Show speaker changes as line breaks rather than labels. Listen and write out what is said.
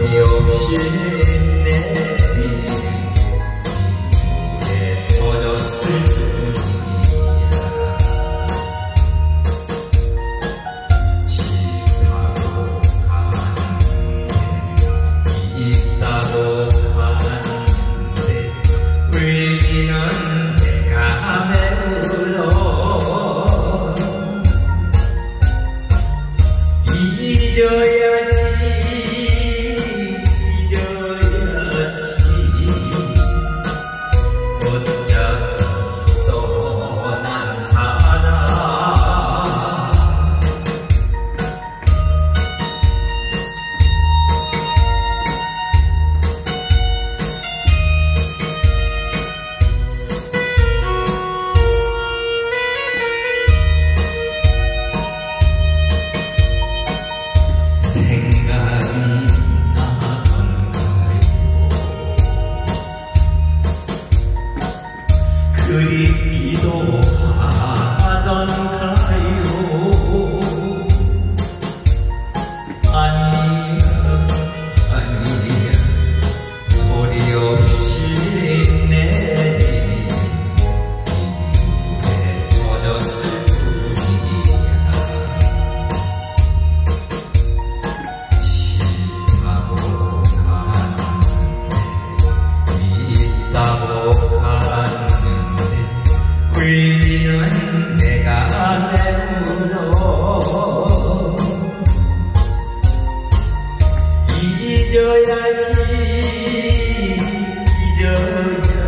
소리 없이 내린 물에 터졌을 뿐이야. 집 타고 가는데 있다고 가는데 울기는 내가 메울어. 잊어야지 어차피 떠난 사람. 그립기도 하던가요? 아니야 아니야 소리 없이 내린 물에 젖었을 뿐이야. 집 타고 가는데 있다고 가는데 울기는 내가 메울어. 잊어야지 잊어야지